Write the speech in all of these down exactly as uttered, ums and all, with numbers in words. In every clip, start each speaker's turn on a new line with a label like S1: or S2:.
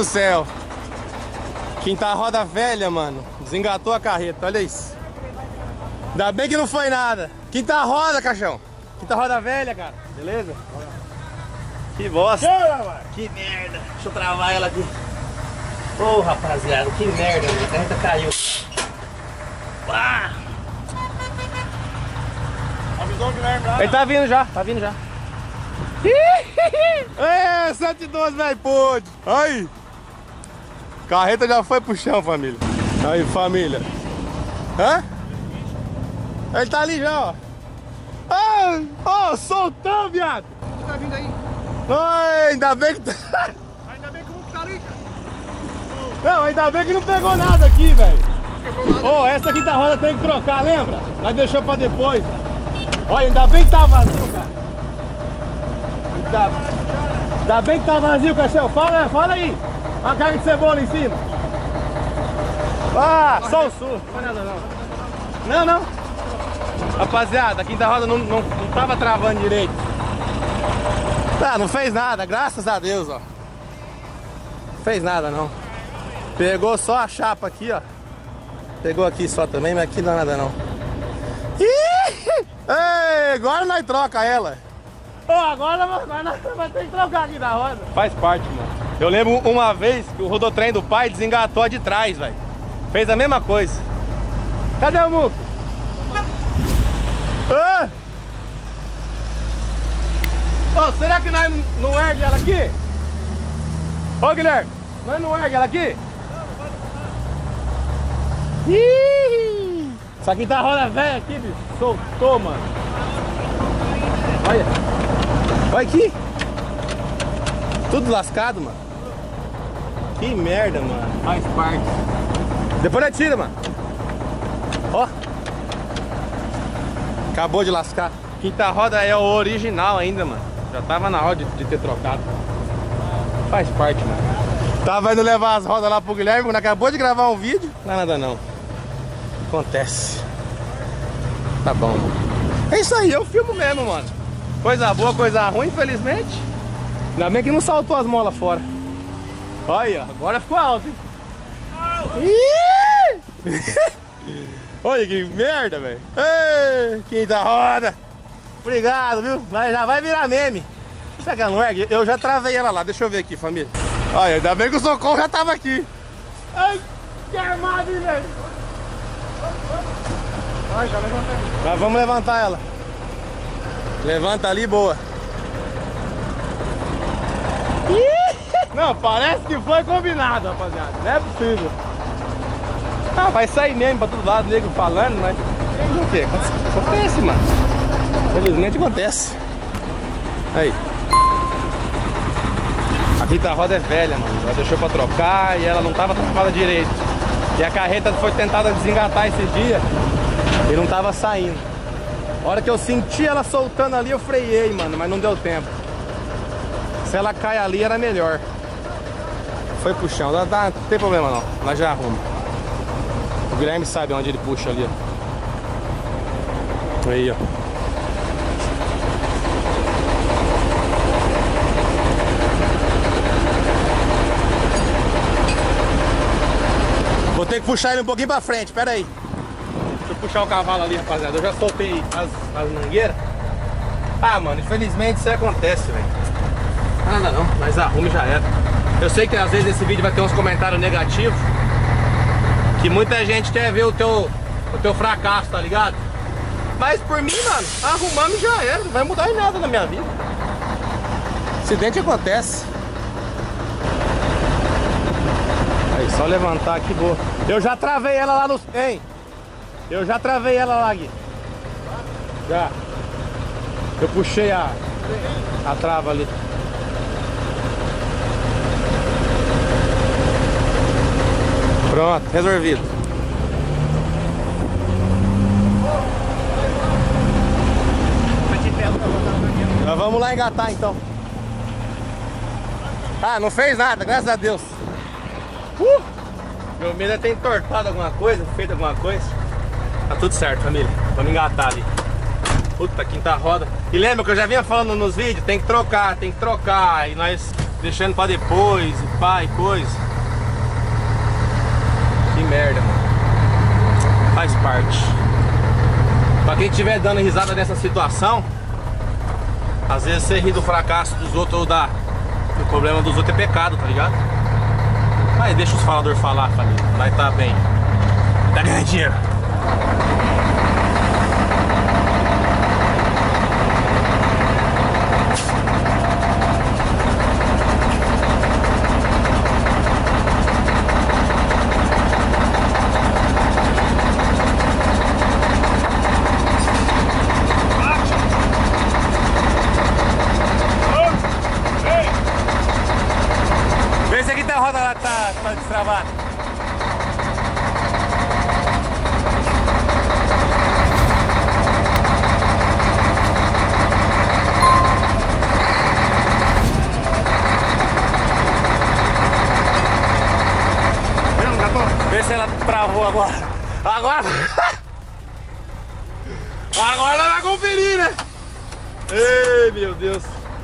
S1: céu. Quinta roda velha, mano. Desengatou a carreta, olha isso. Ainda bem que não foi nada. Quinta roda, caixão. Quinta roda velha, cara. Beleza? Que bosta. Que merda. Deixa eu travar ela aqui. Ô, oh, rapaziada, que merda, minha carreta caiu. Ah.
S2: Avisou o Guilherme lá?
S1: Ele tá vindo já, tá vindo já. É, sete e doze, velho, pôde. Aí. Carreta já foi pro chão, família. Aí, família. Hã? Ele tá ali já, ó. Ah, oh, soltão, viado.
S2: Tá vindo aí?
S1: Ai, ainda bem que tá...
S2: Ainda bem que o tá ali, cara.
S1: Não, ainda bem que não pegou nada aqui, velho. Ô, oh, essa quinta roda tem que trocar, lembra? Nós deixou pra depois. Olha, ainda bem que tá vazio, cara. Ainda, ainda bem que tá vazio, cachorro. Fala, fala aí. A carne de cebola em cima. Ah, só o sul. Não foi nada não. Não, não. Rapaziada, a quinta roda não, não, não tava travando direito. Tá, não fez nada, graças a Deus, ó. Não fez nada não. Pegou só a chapa aqui, ó. Pegou aqui só também, mas aqui não é nada não. Ih! Ei, agora nós troca ela. Oh, agora, agora nós vamos ter que trocar aqui na roda. Faz parte, mano. Eu lembro uma vez que o rodotrem do pai desengatou a de trás, velho. Fez a mesma coisa. Cadê o Muco? Ah! Oh, será que nós não ergue ela aqui? Ô, Guilherme, nós não ergue ela aqui? Ih! Isso aqui tá roda velha aqui, bicho. Soltou, mano. Olha. Olha aqui. Tudo lascado, mano. Que merda, mano. Faz parte. Depois nós tira, mano. Ó. Acabou de lascar. Quinta roda é o original ainda, mano. Já tava na hora de, de ter trocado. Faz parte, mano. Tava indo levar as rodas lá pro Guilherme, quando acabou de gravar um vídeo. Não é nada não. Acontece. Tá bom, mano. É isso aí, eu filmo mesmo, mano. Coisa boa, coisa ruim, infelizmente. Ainda bem que não saltou as molas fora. Olha, agora ficou alto, hein? Olha que merda, velho. Quinta roda. Obrigado, viu? Mas já vai virar meme. Será que ela não ergue? Eu já travei ela lá, deixa eu ver aqui, família. Olha, ainda bem que o socorro já tava aqui. Ai, que armado, hein, velho.
S2: Vai, já levantei.
S1: Nós vamos levantar ela. Levanta ali, boa. Não, parece que foi combinado, rapaziada. Não é possível. Ah, vai sair mesmo pra todo lado, nego falando, mas... O que? Acontece, mano. Felizmente acontece. Aí. A quinta roda é velha, mano. Ela deixou pra trocar e ela não tava travada direito. E a carreta foi tentada desengatar esses dias e não tava saindo. A hora que eu senti ela soltando ali, eu freiei, mano, mas não deu tempo. Se ela cai ali, era melhor. Foi pro chão, não, não tem problema não, nós já arruma. O Guilherme sabe onde ele puxa ali, ó. Aí, ó. Vou ter que puxar ele um pouquinho pra frente, pera aí. Deixa eu puxar o cavalo ali, rapaziada. Eu já soltei as, as mangueiras. Ah, mano, infelizmente isso aí acontece, velho. Nada não, mas arrume já era. Eu sei que às vezes esse vídeo vai ter uns comentários negativos, que muita gente quer ver o teu, o teu fracasso, tá ligado? Mas por mim, mano, arrumando já era. Não vai mudar em nada na minha vida. Acidente acontece. Aí, só levantar aqui, boa. Eu já travei ela lá no... Hein? Eu já travei ela lá, Gui. Já. Eu puxei a, a trava ali. Pronto, resolvido. Nós vamos lá engatar então. Ah, não fez nada, graças a Deus. Uh! Meu medo é ter entortado alguma coisa, feito alguma coisa. Tá tudo certo, família. Vamos engatar ali. Puta, quinta roda. E lembra que eu já vinha falando nos vídeos, tem que trocar, tem que trocar. E nós deixando pra depois, e pá, e coisa. Que merda, mano. Faz parte. Pra quem estiver dando risada nessa situação, às vezes você ri do fracasso dos outros ou da, do problema dos outros é pecado, tá ligado? Mas deixa os faladores falar, família. Vai tá bem. Tá ganhando dinheiro. Vê se aqui tá a roda lá, tá, tá destravada. Vê se ela travou agora. Agora. Agora ela vai conferir, né? Ei, meu Deus.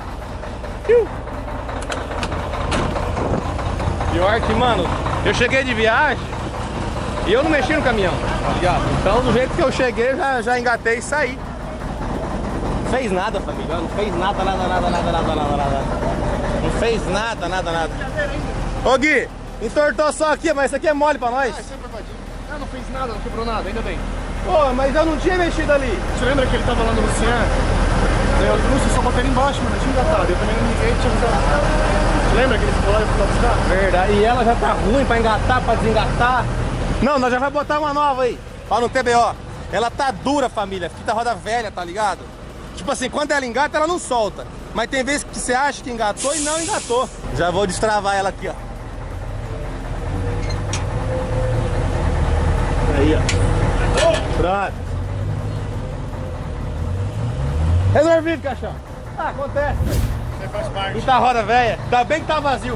S1: Pior que, mano, eu cheguei de viagem e eu não mexi no caminhão, tá ligado? Então, do jeito que eu cheguei, já, já engatei e saí. Não fez nada, família. Não fez nada, nada, nada, nada, nada, nada, nada. Não fez nada, nada, nada. Ô, Gui, entortou só aqui, mas isso aqui é mole pra nós.
S2: Ah, sempre vai. Ah, não fez nada, não quebrou nada, ainda bem.
S1: Pô, mas eu não tinha mexido ali.
S2: Você lembra que ele tava lá no Luciano? Eu Lúcio só botei ele embaixo, mano, tinha engatado. Eu também não liguei, tinha avisado. Você lembra que ele ficou lá e eu fui lá buscar?
S1: Verdade. E ela já tá ruim pra engatar, pra desengatar. Não, nós já vai botar uma nova aí. Ó, no T B O. Ela tá dura, família. Fita roda velha, tá ligado? Tipo assim, quando ela engata, ela não solta. Mas tem vezes que você acha que engatou e não engatou. Já vou destravar ela aqui, ó. Aí, ó. Pronto. Resolvido, caixão. Ah, acontece, velho.
S2: Você faz parte.
S1: E tá a roda velha. Ainda bem que tá vazio.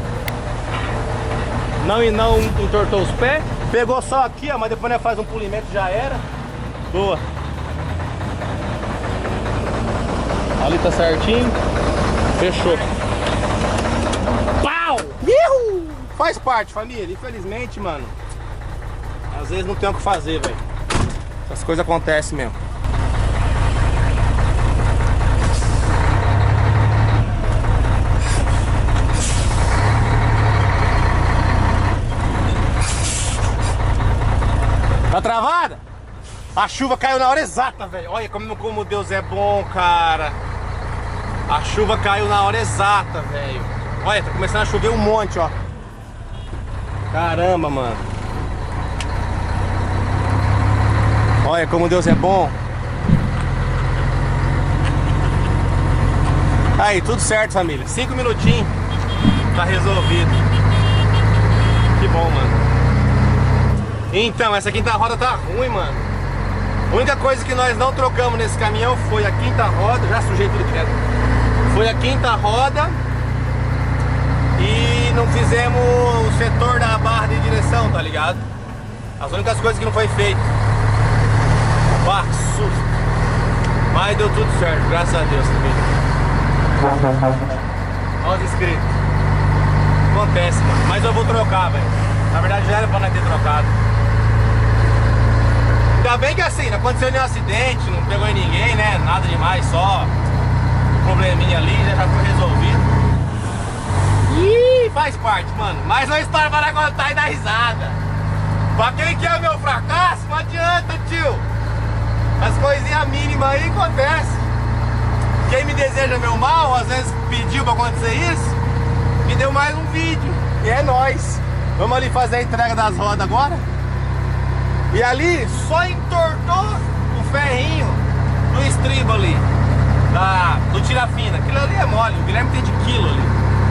S1: Não e não entortou os pés. Pegou só aqui, ó. Mas depois nós faz um polimento, já era. Boa. Ali tá certinho. Fechou. Pau! Iu! Faz parte, família. Infelizmente, mano, às vezes não tem o que fazer, velho. Essas coisas acontecem mesmo. Tá travada? A chuva caiu na hora exata, velho. Olha como, como Deus é bom, cara. A chuva caiu na hora exata, velho. Olha, tá começando a chover um monte, ó. Caramba, mano. Olha como Deus é bom. Aí, tudo certo, família. Cinco minutinhos. Tá resolvido. Que bom, mano. Então, essa quinta roda tá ruim, mano. A única coisa que nós não trocamos nesse caminhão foi a quinta roda. Já sujei tudo direto. Foi a quinta roda. E não fizemos o setor da barra de direção, tá ligado? As únicas coisas que não foi feito. Bah, que susto. Mas deu tudo certo, graças a Deus, família. Olha os inscritos. Acontece, mano. Mas eu vou trocar, velho. Na verdade já era pra nós ter trocado. Ainda bem que assim, não aconteceu nenhum acidente, não pegou em ninguém, né? Nada demais, só um probleminha ali, já, já foi resolvido. Ih, faz parte, mano. Mais uma história para contar e dar risada. Pra quem quer o meu fracasso, não adianta, tio. As coisinhas mínimas aí acontecem. Quem me deseja meu mal, às vezes pediu pra acontecer isso, me deu mais um vídeo. E é nóis. Vamos ali fazer a entrega das rodas agora. E ali só entortou o ferrinho do estribo ali, da, do tira-fina. Aquilo ali é mole, o Guilherme tem de quilo ali.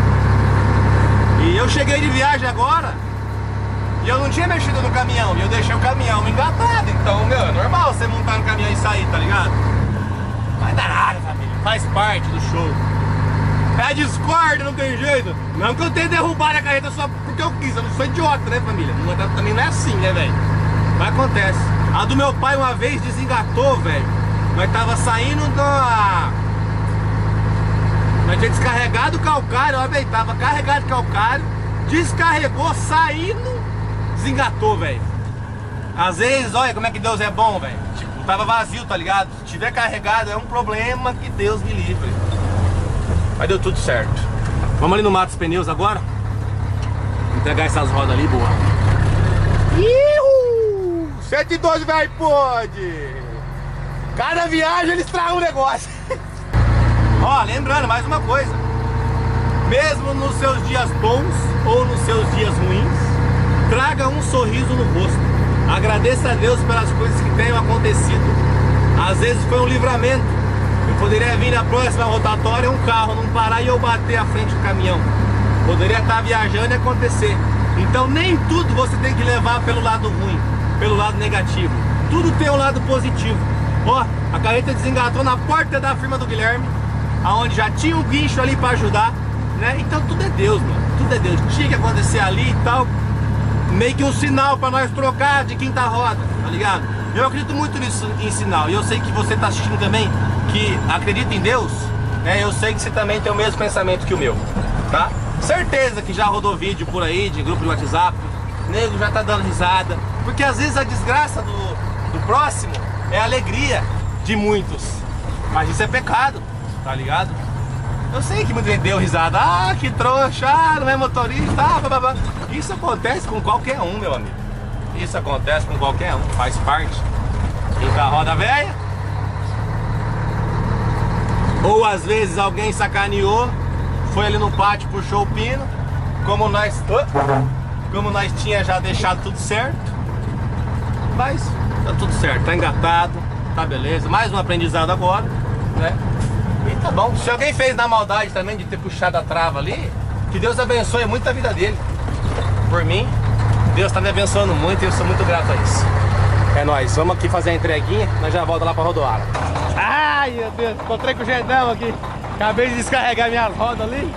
S1: E eu cheguei de viagem agora e eu não tinha mexido no caminhão. E eu deixei o caminhão engatado. Então, meu, é normal você montar no caminhão e sair, tá ligado? Mas dá nada, família. Faz parte do show. É discórdia, não tem jeito. Não que eu tenha derrubado a carreta só porque eu quis. Eu não sou idiota, né, família? Não, também não é assim, né, velho? Mas acontece. A do meu pai uma vez desengatou, velho. Nós tava saindo da... Nós tinha descarregado o calcário, olha bem, tava carregado de calcário, descarregou, saindo, desengatou, velho. Às vezes, olha como é que Deus é bom, velho. Tipo, tava vazio, tá ligado? Se tiver carregado é um problema que Deus me livre. Mas deu tudo certo. Vamos ali no Matos Pneus agora. Entregar essas rodas ali, boa. Iuuu! cento e doze, velho, pode! Cada viagem eles tragam um negócio. Ó, lembrando, mais uma coisa. Mesmo nos seus dias bons ou nos seus dias ruins, traga um sorriso no rosto. Agradeça a Deus pelas coisas que tenham acontecido. Às vezes foi um livramento. Eu poderia vir na próxima rotatória um carro não parar e eu bater à frente do caminhão. Poderia estar viajando e acontecer. Então nem tudo você tem que levar pelo lado ruim, pelo lado negativo. Tudo tem um lado positivo. Ó, a carreta desengatou na porta da firma do Guilherme, aonde já tinha um guincho ali para ajudar, né? Então tudo é Deus, mano. Tudo é Deus. Tinha que acontecer ali e tal. Meio que um sinal para nós trocar de quinta roda, tá ligado? Eu acredito muito nisso, em sinal. E eu sei que você tá assistindo também, que acredita em Deus, né? Eu sei que você também tem o mesmo pensamento que o meu, tá? Certeza que já rodou vídeo por aí, de grupo de WhatsApp, o nego já tá dando risada. Porque às vezes a desgraça do, do próximo é a alegria de muitos. Mas isso é pecado, tá ligado? Eu sei que muita gente deu risada. Ah, que trouxa, ah, não é motorista, ah, blá, blá, blá. Isso acontece com qualquer um, meu amigo. Isso acontece com qualquer um, faz parte. Quem tá roda velha. Ou às vezes alguém sacaneou, foi ali no pátio, puxou o pino. Como nós, como nós tinha já deixado tudo certo. Mas tá tudo certo, tá engatado, tá beleza. Mais um aprendizado agora, né? E tá bom. Se alguém fez na maldade também de ter puxado a trava ali, que Deus abençoe muito a vida dele. Por mim, Deus tá me abençoando muito e eu sou muito grato a isso. É nóis, vamos aqui fazer a entreguinha, nós já volta lá pra rodoar. Ai, meu Deus, encontrei com o Gedão aqui. Acabei de descarregar minhas rodas ali.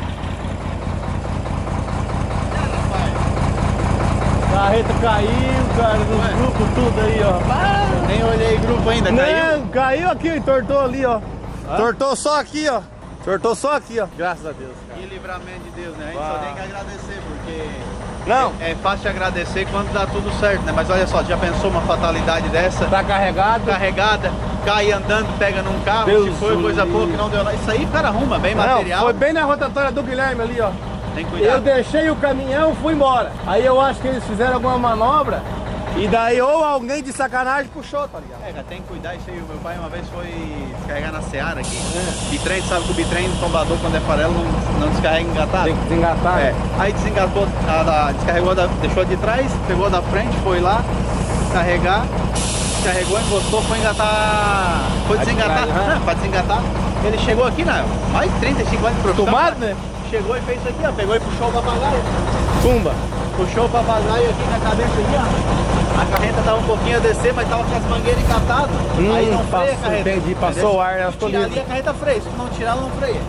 S1: A carreta caiu, cara, nos grupos tudo aí, ó. Ah,
S2: nem olhei grupo ainda, caiu?
S1: Não, caiu aqui, entortou ali, ó. Ah? Tortou só aqui, ó. Tortou só aqui, ó. Graças a Deus, cara.
S2: Que livramento de Deus, né? A gente
S1: ah.
S2: só tem que agradecer, porque...
S1: Não.
S2: É, é fácil agradecer quando dá tudo certo, né? Mas olha só, já pensou uma fatalidade dessa?
S1: Tá carregado.
S2: Carregada, cai andando, pega num carro,
S1: Deus
S2: se foi coisa pouca que não deu nada. Isso aí o cara arruma, bem
S1: não,
S2: material.
S1: Foi bem na rotatória do Guilherme ali, ó.
S2: Tem que cuidar.
S1: Eu deixei o caminhão, fui embora. Aí eu acho que eles fizeram alguma manobra e daí ou alguém de sacanagem puxou, tá ligado?
S2: É, tem que cuidar isso aí. O meu pai uma vez foi descarregar na Seara aqui. É. Bitrem, sabe que o bitrem do tombador quando é farelo não, não descarrega engatado?
S1: Tem que desengatar.
S2: É. Aí desengatou, a, a, descarregou, da, deixou de trás, pegou da frente, foi lá, carregar, descarregou, encostou, foi engatar, foi desengatar, né? Pra desengatar. Ele chegou aqui, né? Mais de trinta e cinco anos de profissão.
S1: Tomado, né?
S2: Chegou e fez isso aqui, ó, pegou e puxou o papagaio.
S1: Tumba.
S2: Puxou o papagaio aqui na cabeça aqui, ó. A carreta tava um pouquinho a descer, mas tava com as mangueiras encatadas. Hum, aí não freia a carreta.
S1: Entendi, passou
S2: entendeu?
S1: o ar, ela ficou
S2: livre. Ali a carreta freia, se não tirar ela não freia.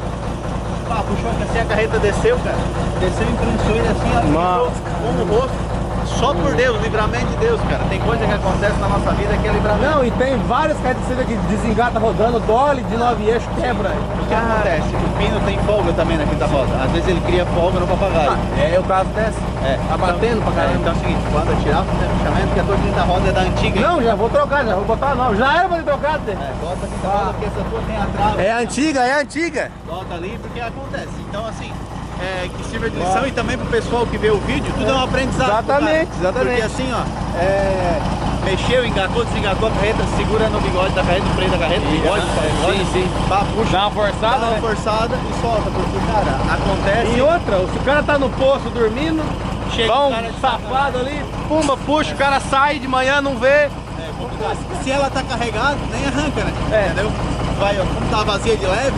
S2: Pá, puxou assim, a carreta desceu, cara. Desceu em ele assim, ó, com o rosto. Só por Deus, livramento de Deus, cara. Tem coisa que acontece na nossa vida que é livramento.
S1: Não, e tem várias carretas que desengata rodando, dole de nove eixos, quebra.
S2: O que acontece? O pino tem folga também na quinta roda. Às vezes ele cria folga no papagaio.
S1: Ah, é o caso desse.
S2: É.
S1: Tá batendo
S2: então,
S1: pra caramba.
S2: É, então é o seguinte, quando eu tirar o fechamento, que a tua quinta roda é da antiga.
S1: Não, já vou trocar, já vou botar não. Já era pra ter trocado.
S2: É, bota a quinta roda porque essa tua tem a trava.
S1: É antiga, é antiga.
S2: Bota ali porque acontece. Então assim, é, que sirva de lição. Ah. E também pro pessoal que vê o vídeo, tudo é, é um aprendizado.
S1: Exatamente, exatamente.
S2: Porque assim, ó, é, mexeu, engatou, desengatou a carreta, segura no bigode da carreta, no freio da carreta, bigode,
S1: é,
S2: bigode,
S1: sim, sim.
S2: Pá, puxa,
S1: dá uma forçada,
S2: dá uma
S1: né?
S2: forçada e solta, porque, cara, acontece.
S1: E outra, se o cara tá no poço dormindo, chega um cara safado ali, pumba, puxa, é. O cara sai de manhã, não vê.
S2: É, complicado. Se ela tá carregada, nem arranca, né? É. Entendeu? Vai, ó, como tá vazia de leve.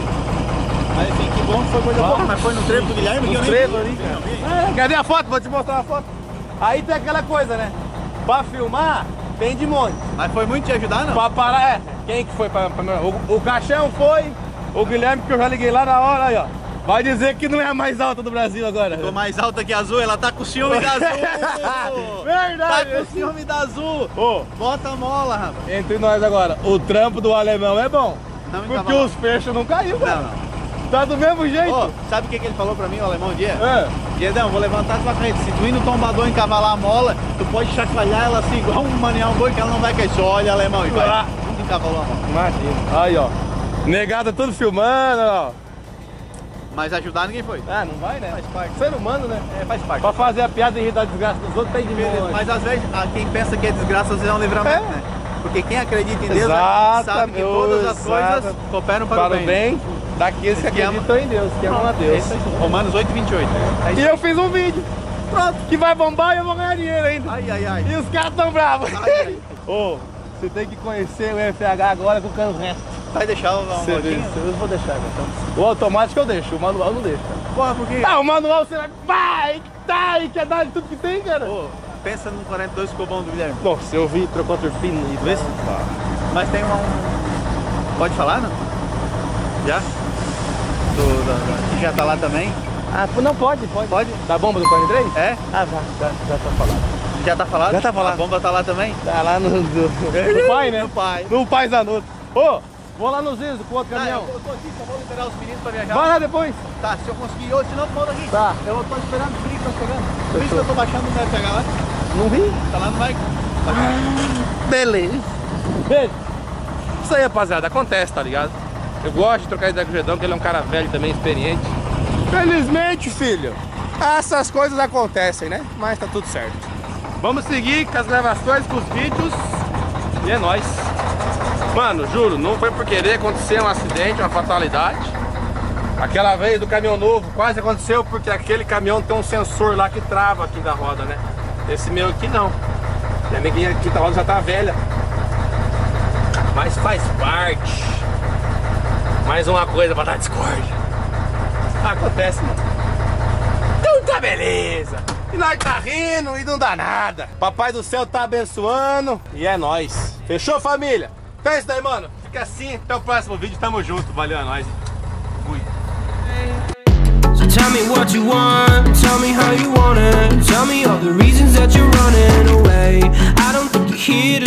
S2: Mas enfim, que bom que foi coisa boa, mas foi no trevo do Guilherme que eu nem
S1: trevo ali, cara. É, cadê a foto? Vou te mostrar a foto. Aí tem aquela coisa, né? Pra filmar, tem de monte.
S2: Mas foi muito te ajudar, não?
S1: Pra parar, é. Quem que foi pra... pra o, o Caixão foi, o Guilherme que eu já liguei lá na hora, aí ó. Vai dizer que não é a mais alta do Brasil agora.
S2: Tô mais alta que a Azul, ela tá com o ciúme da Azul.
S1: Verdade.
S2: Tá com o ciúme da Azul.
S1: Oh.
S2: Bota a mola, rapaz.
S1: Entre nós agora, o trampo do alemão é bom. Não, porque os fechos não caiu, cara.
S2: Não, não.
S1: Tá do mesmo jeito.
S2: Ô, sabe o que, que ele falou pra mim, o alemão, um dia?
S1: É.
S2: Diedão, vou levantar tua frente. Se tu ir no tombador encavalar a mola, tu pode chacoalhar ela assim, igual um manião boi, que ela não vai cair. Só olha, alemão, e vai.
S1: Ah.
S2: Nunca encavalou a mola.
S1: Imagina. Aí, ó. Negada tudo filmando, ó.
S2: Mas ajudar ninguém foi.
S1: Ah, não vai, né?
S2: Faz parte.
S1: Ser humano, né?
S2: É, faz parte.
S1: Pra fazer a piada e rir da desgraça dos outros, tem de boa.
S2: Mas às vezes, a quem pensa que é desgraça, às vezes é um livramento,
S1: É.
S2: né? Porque quem acredita em Deus
S1: Exatamente.
S2: sabe que todas as coisas
S1: Exatamente.
S2: cooperam para,
S1: Para
S2: o bem.
S1: daqueles que
S2: Que ama-
S1: acreditam em Deus, que amam a Deus.
S2: É isso aí. Romanos oito, vinte e oito. É isso
S1: E
S2: aí.
S1: eu fiz um vídeo. Pronto. Que vai bombar e eu vou ganhar dinheiro ainda.
S2: Ai, ai, ai.
S1: E os caras tão bravos.
S2: Ai, ai.
S1: Ô, você tem que conhecer o F H agora com o cano reto.
S2: Vai deixar o um
S1: Você vê,
S2: pouquinho?
S1: eu vou deixar, então. O automático eu deixo, o manual não deixa.
S2: Porra, por quê?
S1: Ah, o manual você vai, vai, tá, e quer dar de tudo que tem, cara.
S2: Pô, pensa no quarenta e dois ficou bom do Guilherme.
S1: Nossa, eu vi, trocou a turpina e
S2: Vê se- Mas tem uma... um- Pode falar, não? Já? Do, da, da- que já tá lá também?
S1: Ah, não pode, pode.
S2: Pode?
S1: Da bomba do quarenta e três?
S2: É?
S1: Ah, já, já, já tá falando.
S2: Já tá falado?
S1: Já tá falado.
S2: A bomba tá lá também?
S1: Tá lá no, no, no pai, né?
S2: No pai.
S1: No pai Zanotto. Ô, vou lá no Zizo com o outro
S2: Ah,
S1: caminhão.
S2: eu tô aqui, só vou liberar os meninos pra viajar.
S1: Vai lá depois.
S2: Tá, se eu conseguir hoje, senão tu volta aqui.
S1: Tá.
S2: Eu tô esperando o frio que tá chegando. Por isso que eu tô baixando o meu pegar lá.
S1: Não vi?
S2: Tá lá no bike.
S1: Beleza. Beijo. Isso aí, rapaziada, acontece, tá ligado? Eu gosto de trocar ideia com o Gedão, porque ele é um cara velho também, experiente. Felizmente, filho, essas coisas acontecem, né? Mas tá tudo certo. Vamos seguir com as gravações, com os vídeos. E é nóis. Mano, juro, não foi por querer acontecer um acidente, uma fatalidade. Aquela vez do caminhão novo quase aconteceu porque aquele caminhão tem um sensor lá que trava aqui da roda, né? Esse meu aqui não. E a minha aqui da roda já tá velha. Mas faz parte. Mais uma coisa pra dar discórdia. Acontece, mano. Então tá beleza. E nós tá rindo e não dá nada. Papai do céu tá abençoando e é nóis. Fechou, família? Então é isso daí, mano. Fica assim. Até o próximo vídeo. Tamo junto. Valeu, é nóis. Fui.
S3: So tell me what you want, tell me how you want it, tell me all the reasons that you're running away. I don't think you're here to